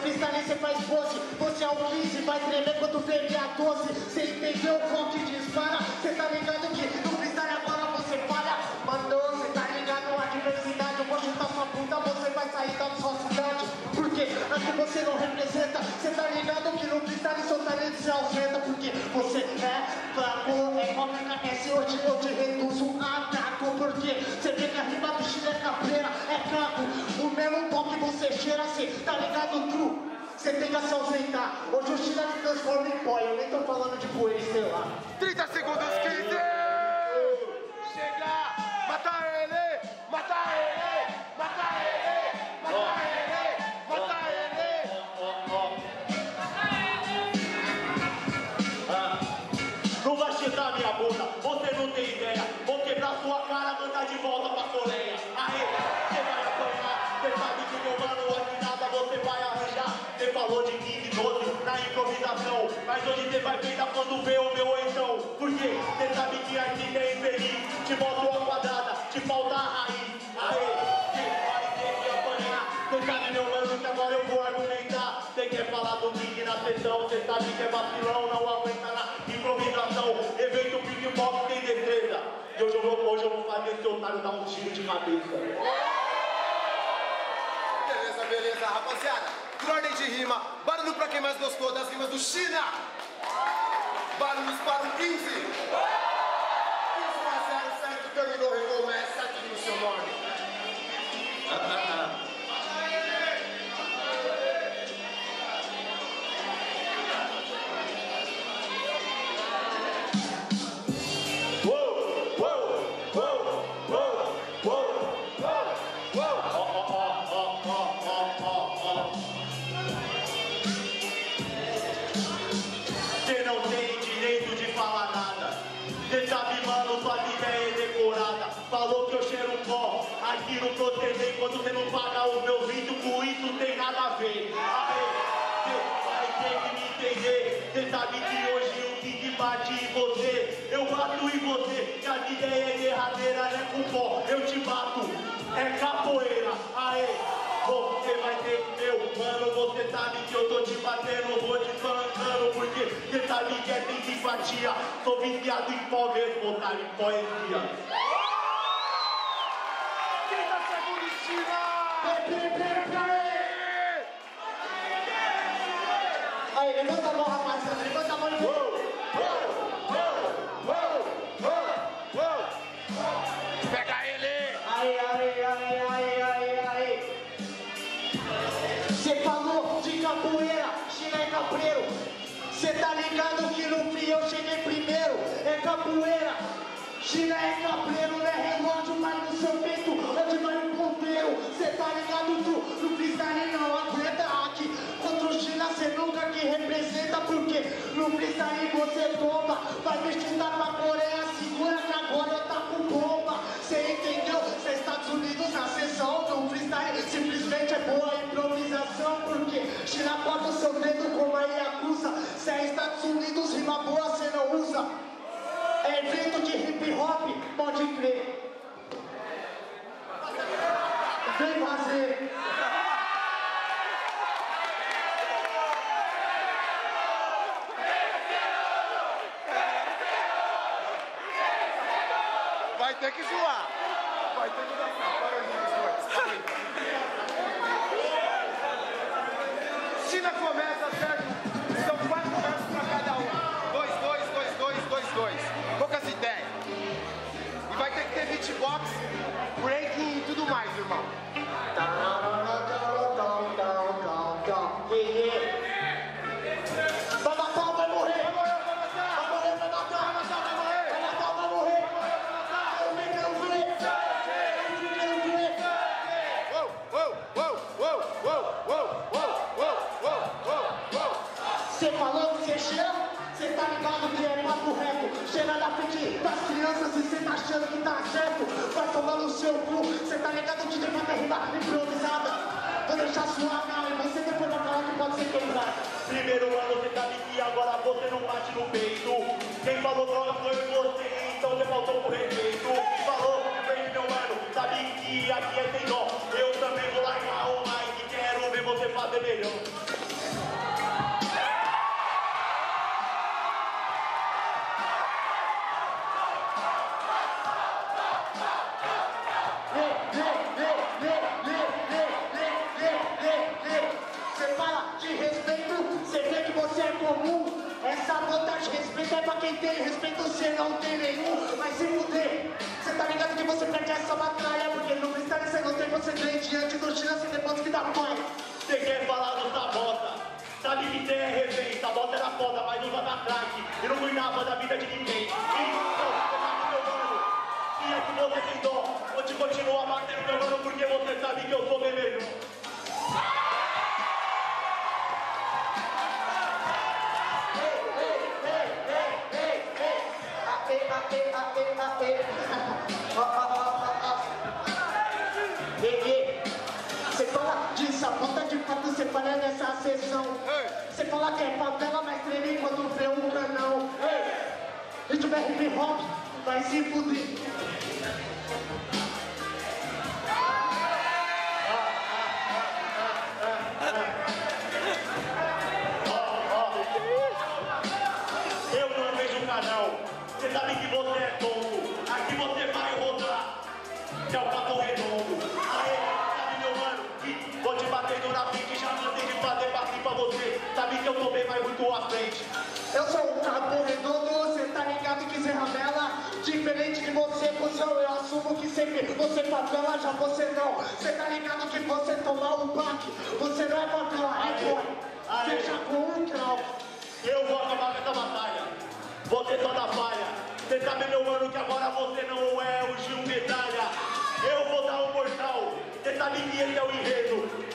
freestyle você faz pose. Você é o 15, vai tremer quando ferver a 12. Cê entendeu o ponto de dispara? Cê tá ligado que no freestyle agora você falha. Mandou, cê tá ligado a diversidade. Eu vou chutar sua puta, você vai sair da sua cidade. Porque aqui você não representa. Cê tá ligado que no freestyle seu talento se ausenta. Porque você é fraco, é como KS. Hoje eu te reduzo a taco. Porque cê vê que a rima do Chile é cabreira, é caco. O mesmo tom que você cheira, cê tá ligado, true? Você tem que se ausentar. Hoje o Chile se transforma em pó. Eu nem tô falando de poeira, sei lá. 30 segundos, 15! Chega! Mata ele! Mata ele! Mata ele! Mata ele! Mata ele! Não vai chegar minha bunda, você não tem ideia. Vou quebrar sua cara, mandar de volta pra Coreia. Aê, você vai apanhar. Você sabe que meu mano aqui nada você vai arranjar. Você falou de 15, 12 na improvisação. Mas hoje você vai peidar quando vê o meu oitão. Porque você sabe que a gente é infeliz. Te mostro a quadrada, te falta a raiz. Aê, você vai ter que apanhar. Você sabe meu mano que agora eu vou argumentar. Você quer falar do King na sessão. Você sabe que é vacilão, não aguenta na improvisação. Evento beatbox tem destreza. E hoje eu vou fazer esse otário dar um tiro de cabeça. Beleza, rapaziada. Por ordem de rima, barulho pra quem mais gostou das rimas do China. Barulhos para o 15. 15 a 0, certo? Terminou, recomeça aqui no seu nome. Você não tem direito de falar nada. Você sabe, mano, sua vida é decorada. Falou que eu cheiro pó aqui no proceder. Enquanto você não paga os meus vídeos, com isso tem nada a ver. Aí, você vai ter que me entender. Você sabe que hoje o King bate em você. Eu bato em você. Que a vida é derradeira, é com pó. Eu te bato, é capoeira. Aê, você vai ter que, meu mano, você sabe que eu tô te batendo, vou te espancando, porque você sabe que é tem simpatia. Sou viciado em pó mesmo, otário, em poesia. 30 segundos, China! Aí, levanta a mão, rapaziada, levanta a mão e Pega ele! Aí. Cê falou de capoeira, China é cabreiro. Cê tá ligado que no frio eu cheguei primeiro. É capoeira, China é cabreiro. Não é relógio, mas no seu peito onde vai o ponteiro. Cê tá ligado, tu no freestyle não aguenta aqui. Contra o China cê nunca que representa. Porque no freestyle você toma. Vai me chutar pra Coreia, segura que agora eu tá com bomba. Cê entendeu? Cê é Estados Unidos na sessão. No freestyle simplesmente é boa improvisação. Porque China corta o seu dedo como a Yakuza. Cê é Estados Unidos, rima boa cê não usa. É evento de hip hop, pode crer. Vem fazer. Vai ter que zoar. Vai ter que dançar. Para aí, China começa, certo? São 4 versos pra cada um. 2. Poucas ideias. E vai ter que ter beatbox, breaking e tudo mais, irmão. Vai matar, vai morrer. Vai morrer. Você falou que você cheira, você tá ligado que é papo reto. Cheira na frente das crianças e você tá achando que tá certo. Vai tomar no seu cu, você tá ligado que tem uma rima improvisada. Vou deixar suave, e você depois vai falar que pode ser quebrado. Primeiro ano você sabe que agora você não bate no peito. Quem falou droga foi você, então você faltou com respeito. Falou, vem meu mano, sabe que aqui é sem dó. Eu também vou largar o mic, quero ver você fazer melhor. de respeito, você vê que você é comum. Essa bota de respeito é pra quem tem respeito, você não tem nenhum. Mas se fuder, você tá ligado que você perde essa batalha, porque no freestyle você não tem, você tem diante do China, você depois que dá pai. Você quer falar do Sabota? Sabe que tem é refém, Sabota era foda, mas usa da crack e não cuidava da vida de ninguém. Então, você sabe meu mano, e é que você tem dó, vou te continuar batendo meu mano, porque você sabe que eu sou bem melhor. Você fala de sabota, de fato você fala nessa sessão. Você fala que é favela, mas treme quando vê um canão. Ritmo é hip hop, vai se fuder. Eu não vejo o canal, você sabe que você é tonto, aqui você vai rodar, que é o Papo Redondo. Aê, sabe meu mano, que vou te batendo na frente, já cansei de fazer passinho pra você, sabe que eu tô bem, mas muito à frente. Eu sou um Papo Redondo, você tá ligado que Zé Ramela, diferente de você, cuzão, eu assumo que sempre você favela, já você não. Você tá ligado que você tomar um baque, você não é favela, é boy, seja com um grau. Eu vou acabar com essa batalha, você só dá falha. Você sabe meu mano que agora você não é o Gil Medalha. Eu vou dar um mortal, você sabe que esse é o enredo.